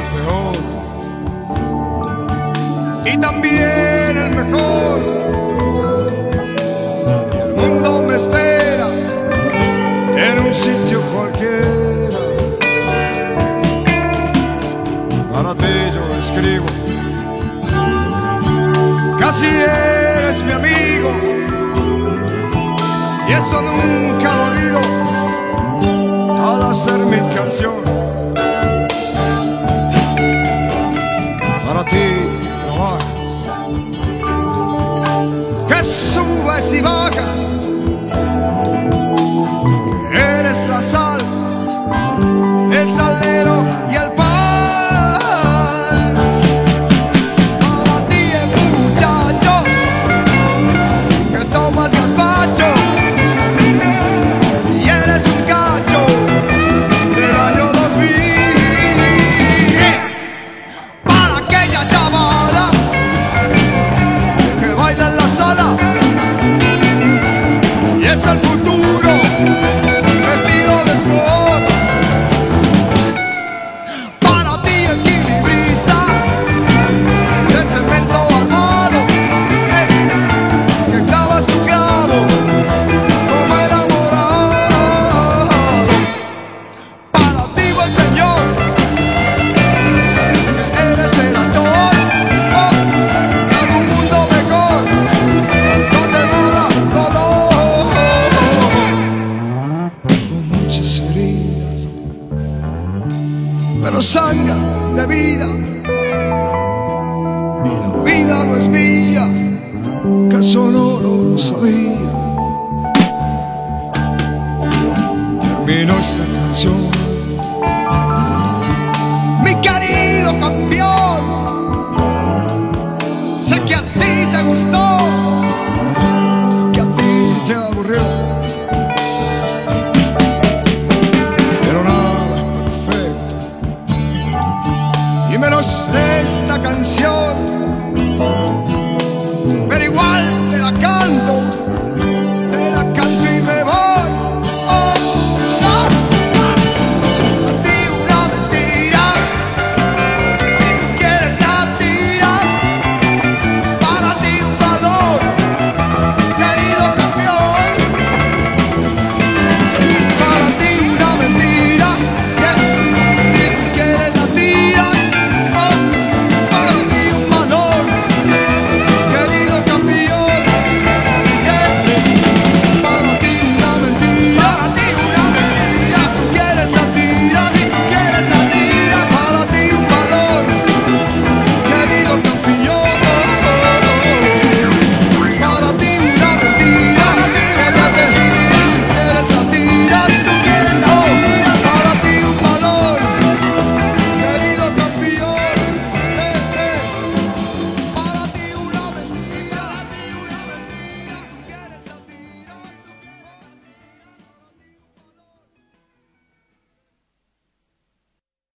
peor y también el mejor. Y el mundo me espera en un sitio cualquiera. Para ti yo escribo, casi eres mi amigo, y eso nunca lo olvido al hacer mi canción. Para ti trabajas, que subes y bajas, que eres la sal, el salero y el pan. Para ti el muchacho que tomas gazpacho y eres un cacho del año 2000. Para aquella chavala que baila en la sala y es el futuro vestido de sport. Para ti equilibrista de cemento armado, que clavas tu clavo como enamorado. Para ti buen señor, que eres el actor de algún mundo mejor, donde nada dolor. Tengo muchas heridas, pero sangran de vida, y la vida no es mía, que eso no lo sabía. Termino esta canción